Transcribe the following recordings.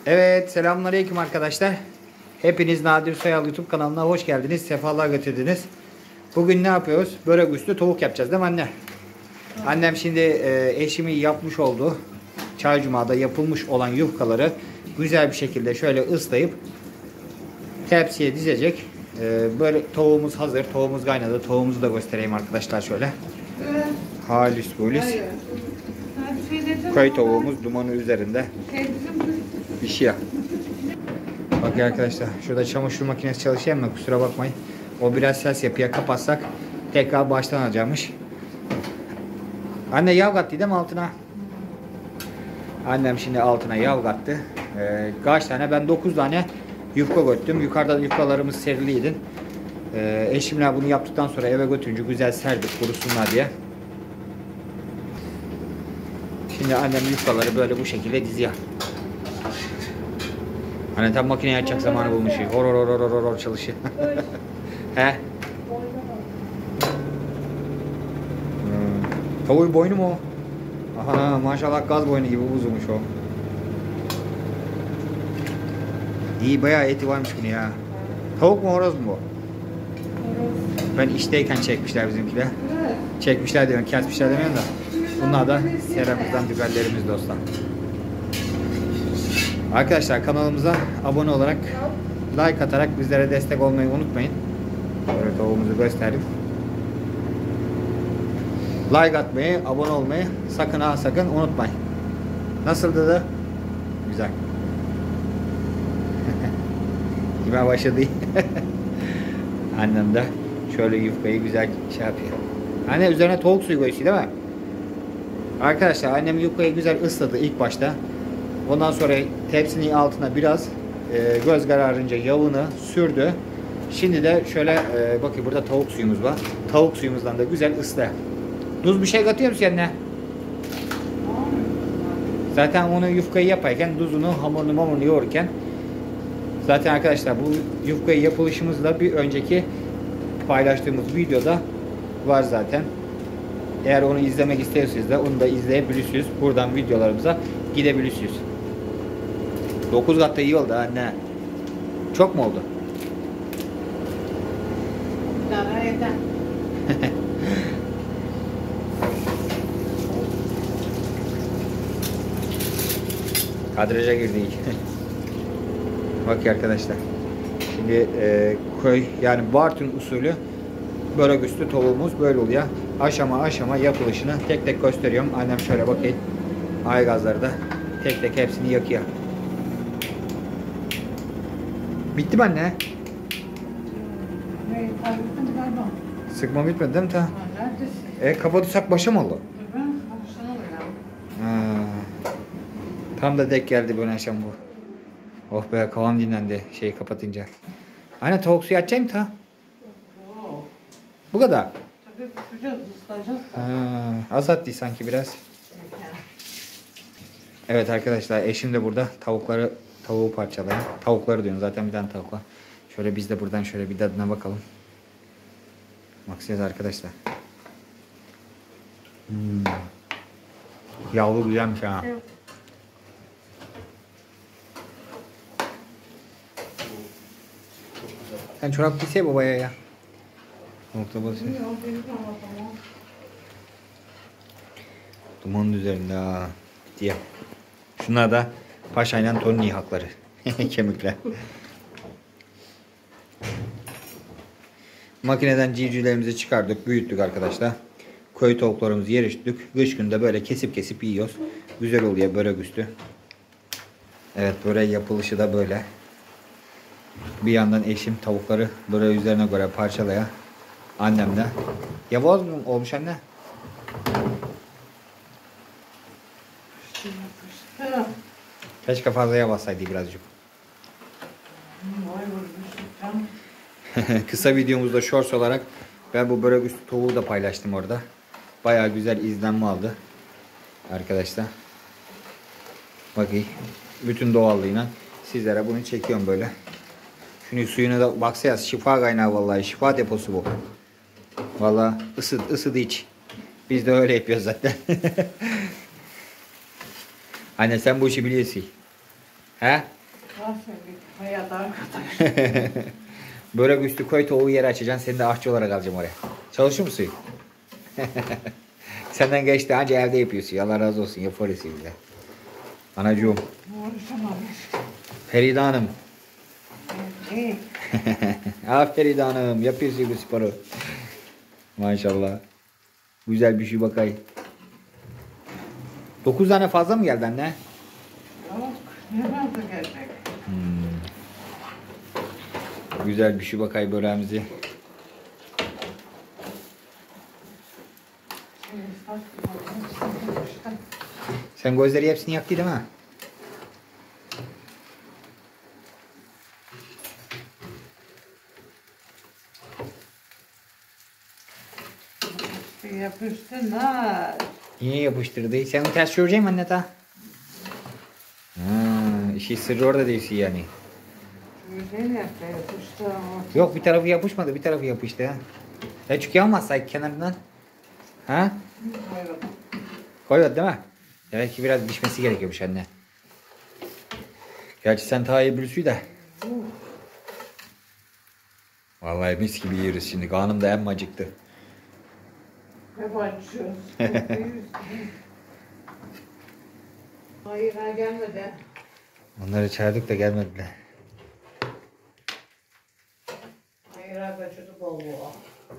Evet, selamünaleyküm arkadaşlar. Hepiniz Nadir Soyal YouTube kanalına hoş geldiniz. Sefalar getirdiniz. Bugün ne yapıyoruz? Börek üstü tavuk yapacağız değil mi anne? Annem şimdi eşimin yapmış olduğu Çaycuma'da yapılmış olan yufkaları güzel bir şekilde şöyle ıslayıp tepsiye dizecek. Böyle tavuğumuz hazır. Tavuğumuz kaynadı. Tavuğumuzu da göstereyim arkadaşlar şöyle. Halis polis. Köy tavuğumuz dumanı üzerinde pişiyor. Bak arkadaşlar, şurada çamaşır makinesi çalışıyor ama kusura bakmayın. O biraz ses yapıyor. Kapatsak tekrar baştan alacakmış. Anne yağ kattı değil mi altına? Annem şimdi altına yağ kattı. Kaç tane? Ben 9 tane yufka götürdüm. Yukarıda yufkalarımız seriliydi. Eşimle bunu yaptıktan sonra eve götürünce güzel serdik kurusunlar diye. Şimdi annem yufkaları böyle bu şekilde diziyor. Hani tam makineyi açacak zamanı bulmuş. Hor hor hor hor hor çalışıyor. He? Tavuğun boynu mu o? Aha maşallah gaz boynu gibi uzunmuş o. İyi bayağı eti varmış bunu ya. Tavuk mu horoz mu bu? Ben işteyken çekmişler bizimkiler. Çekmişler diyorum, kesmişler demiyorum da. Bunlar da seramızdan biberlerimiz dostlar. Arkadaşlar kanalımıza abone olarak, like atarak bizlere destek olmayı unutmayın. Böyle tavuğumuzu gösterdim. Like atmayı, abone olmayı sakın ha sakın unutmayın. Nasıldı da? Güzel. Kime başladı? Annem de şöyle yufkayı güzel şey yapıyor. Anne üzerine tavuk suyu koyuyor değil mi? Arkadaşlar annem yufkayı güzel ısladı ilk başta. Ondan sonra tepsinin altına biraz göz kararınca yağını sürdü. Şimdi de şöyle bakın burada tavuk suyumuz var. Tavuk suyumuzdan da güzel ısla. Tuz bir şey katıyor musun yanına? Zaten onu yufkayı yaparken tuzunu hamurunu yoğururken zaten arkadaşlar bu yufkayı yapılışımızda bir önceki paylaştığımız videoda var zaten. Eğer onu izlemek isterseniz de onu da izleyebilirsiniz. Buradan videolarımıza gidebilirsiniz. 9 kat da iyi oldu anne. Çok mu oldu? Kadraja girdik. Bak arkadaşlar. Şimdi köy yani Bartın usulü börek üstü tavuğumuz böyle oluyor. Aşama aşama yapılışını tek tek gösteriyorum. Annem şöyle bakayım. Aygazları da tek tek hepsini yakıyor. Bitti mi anne? Sıkma bitmedi değil mi ta? Kapatırsak başa mı oldu? Tam da denk geldi böyle akşam bu. Oh be kavam dinlendi şeyi kapatınca. Anne tavuk suyu açacak mı ta? Bu kadar. Az attı sanki biraz. Evet arkadaşlar eşim de burada tavuğu parçalayın. Tavukları diyorum zaten bir tane tavuk var. Şöyle biz de buradan şöyle bir tadına bakalım. Bakacağız arkadaşlar. Yağlı güzelmiş ha. Evet. Sen çorap giysene babaya ya. Nokta basıyor. Dumanın üzerinde ha. Diye. Şunlar da paşayla Tony hakları. Kemikler. Makineden civcivlerimizi çıkardık, büyüttük arkadaşlar. Köy tavuklarımızı yeriştirdik. Kış günde böyle kesip kesip yiyoruz. Güzel oluyor börek üstü. Evet börek yapılışı da böyle. Bir yandan eşim tavukları böreği üzerine göre parçalaya. Annem de. Yavaş mı olmuş anne? Keşke fazla yavaşsaydı birazcık. Kısa videomuzda shorts olarak ben bu börek üstü tavuğu da paylaştım orada. Bayağı güzel izlenme aldı. Arkadaşlar. Bakayım. Bütün doğallığıyla sizlere bunu çekiyorum böyle. Şunun suyuna da baksana şifa kaynağı vallahi. Şifa deposu bu. Vallahi ısıdı iç. Biz de öyle yapıyoruz zaten. Anne sen bu işi biliyorsun. He? söyledik. Hayat arkadaş. Börek üstü koy tavuğu yere açacaksın. Seni de aşçı olarak alacağım oraya. Çalışır mısın? Senden geçti anca evde yapıyorsun. Allah razı olsun. Yaparız bile. Anacığım. Uğraşamamış. Feride Hanım. İyi. Aferin Hanım. Yapıyorsun bu sporu. Maşallah. Güzel bir şey bakay. 9 tane fazla mı geldi anne? Yok. Ne fazla gelecek? Güzel bir şey bakay böreğimizi. Sen gözleri hepsini yaktı değil mi? Yapıştın ha. Niye yapıştırdı? Sen onu ters çevireceğim anne ta. İşi sırrı orada değilsin yani. Güzel yaptı yapıştı. Yok bir tarafı yapışmadı, bir tarafı yapıştı ha. Ya çünkü almazsak kenarından. Ha? Koyalım. Koymadı değil mi? Demek ki biraz pişmesi gerekiyormuş anne. Gerçi sen daha iyi biliyorsun da. Vallahi mis gibi yeriz şimdi. Karnım da hem acıktı. Hep açıyoruz. Hayır ha gelmedi. Onları çağırdık da gelmediler. Hayır ha kaçırdı bol bol.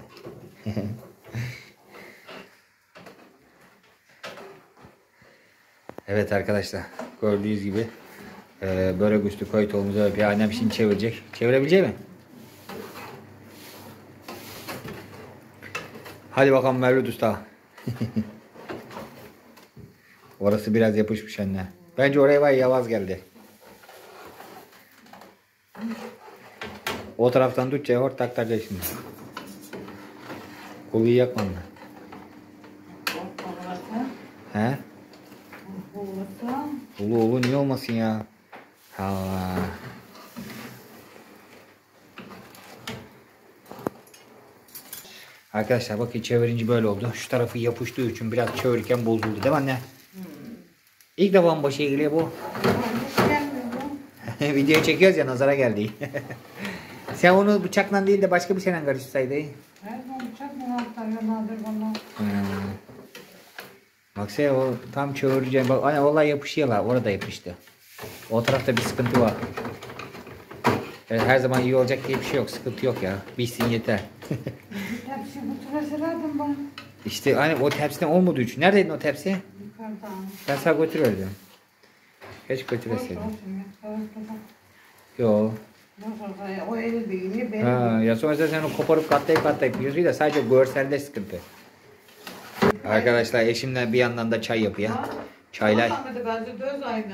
Evet arkadaşlar. Gördüğünüz gibi börek üstü koy tohumuzu yapıyor. Annem şimdi çevirecek. Çevirebilecek mi? Hadi bakalım Mevlüt Usta. Orası biraz yapışmış anne. Bence oraya var ya vaz geldi. O taraftan tut hort taktaracak şimdi. Koluyu yakma mı? He? Ulu niye olmasın ya? Allah. Arkadaşlar bakın çevirince böyle oldu. Şu tarafı yapıştığı için biraz çevirirken bozuldu değil mi anne? İlk defa mı başa geliyor bu? Video çekiyoruz ya nazara geldi. Sen onu bıçakla değil de başka bir şeyle karıştırsaydın. Her zaman bıçak mı var? Nadir bana. Baksana o tam çevireceğim. Bak hani olay yapışıyorlar. Orada yapıştı. O tarafta bir sıkıntı var. Evet, her zaman iyi olacak diye bir şey yok. Sıkıntı yok ya. Bilsin yeter. Tepsi götüreselerdim ben. İşte hani o tepsiden olmadığı için. Neredeydin o tepsi? Yukarıdan. Ben sana götürürdüm. Hiç götüreseydin. Yo. O eli değil. Benim. Ha, ya sonra sen onu koparıp katlayıp yiyorsun da sadece görselde sıkıntı. Arkadaşlar eşimle bir yandan da çay yapıyor. Çaylar. Bence döz aynı.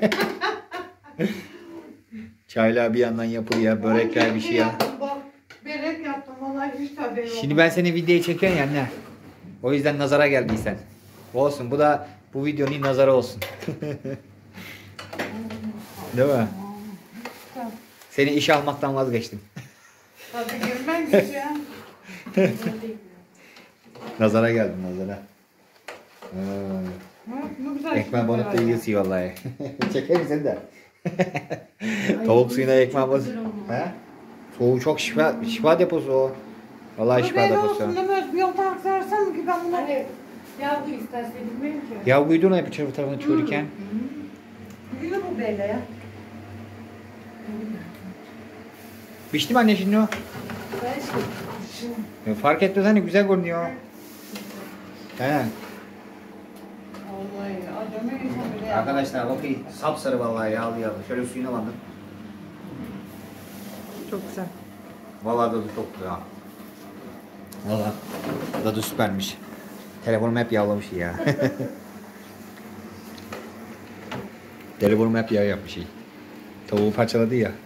Çaylar bir yandan yapılıyor. Börekler bir şey ya. Bak börek yaptım vallahi hiç tabii yok. Şimdi ben seni videoya çekiyorum ya anne. O yüzden nazara geldiysen. Olsun bu da bu videonun nazarı olsun. Değil mi? Seni işe almaktan vazgeçtim. Tabii girmem ya. Nazara geldim nazara. Ne güzel. Ekmeği banıp da yiyorsun vallahi. Çeker misin de? Tavuk suyuna ekmeği basıp. He? Soğuğu çok şifa deposu o. Vallahi şifa deposu. Bir yolda aksarsam ki ben bunu... Hani ya bu isterse bilmiyorum ki. Ya buydu ona yapıyor tarafını çürürken. Yine bu böyle ya. Pişti mi anne şimdi o? Ben şimdi Fark etmez hani güzel görünüyor. He. Vallahi adamı insan bile Arkadaşlar bakın sapsarı vallahi yağlı. Şöyle suyuna bandım. Çok güzel. Vallahi tadı çok güzel. Vallahi tadı süpermiş. Telefonum hep yağlamış ya. Telefonum hep yağ yapmış. Tavuğu parçaladı ya.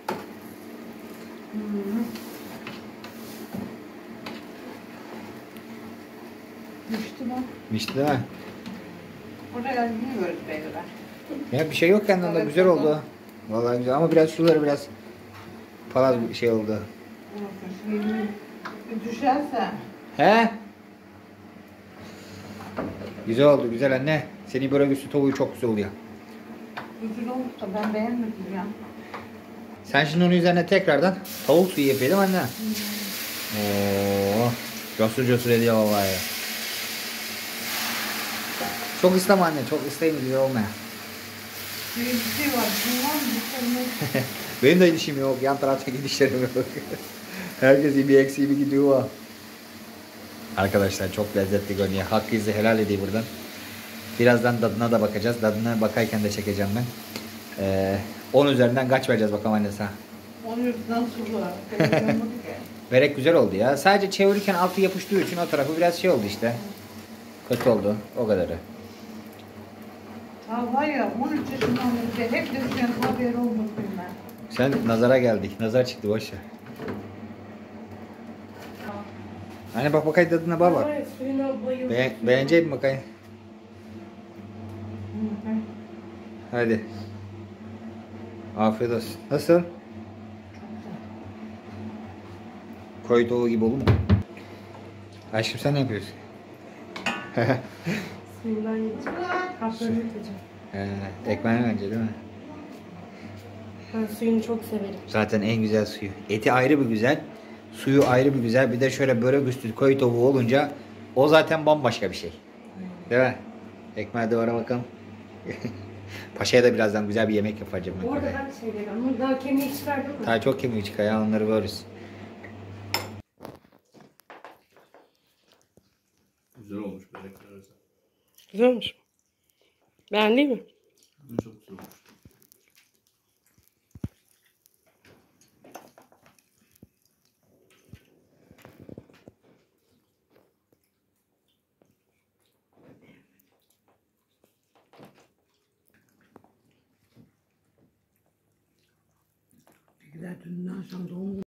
Düştü lan. Pişti değil mi? Oraya yiyoruz beyler. Ya bir şey yok kendinde güzel oldu. Vallahi güzel ama biraz suları biraz palaz bir şey oldu. Düşerse. He? Güzel oldu güzel anne. Senin börek üstü tavuğu çok güzel oluyor. Güzel olmuş da ben beğenmedim ya. Sen şimdi onun üzerine tekrardan tavuk suyu yapıyordun anne. Oo, cosur cosur ediyor vallahi. Çok ıslama anne, çok ıslayınca güzel olmuyor. Bir şey var. Bunun var mı? Benim de işim yok, yan tarafta gidişlerim yok. Herkes bir eksiği bir gidiyor var. Arkadaşlar çok lezzetli görünüyor. Hakkınızı helal edeyim buradan. Birazdan tadına da bakacağız. Tadına bakarken de çekeceğim ben. 10 üzerinden kaç vereceğiz bakalım anne sana. Onun yüzünden su var. Temizlenmedi ki. Börek güzel oldu ya. Sadece çevirirken altı yapıştığı için o tarafı biraz şey oldu işte. Kötü oldu. O kadarı. Ha var ya 13 yaşından beri hep de şu an haberi olmadı ben. Sen nazara geldik. Nazar çıktı boş ver. Anne bak bakayım tadına bak bak. Ay, suyuna bayıldım. Beğenecek mi bakayım? Hadi. Afiyet olsun. Nasıl? Koy dolu gibi olur mu? Aşkım sen ne yapıyorsun? Suyundan yiyeceğim. Kaplarını yiyeceğim. Ekmeğini önce değil mi? Ben suyunu çok severim. Zaten en güzel suyu. Eti ayrı bir güzel. Suyu ayrı bir güzel. Bir de şöyle börek üstü koy tavuğu olunca o zaten bambaşka bir şey. Değil mi? Ekmeğe de bakalım. Paşa'ya da birazdan güzel bir yemek yapacağım. Bu arada ben şey dedim ama daha kemiği çıkardım mı? Daha çok kemiği çıkıyor ya, onları görürüz. Güzel olmuş börekler arası. Güzel olmuş. Beğendin mi? Çok güzel olmuş. Güzel dünden sonra doğum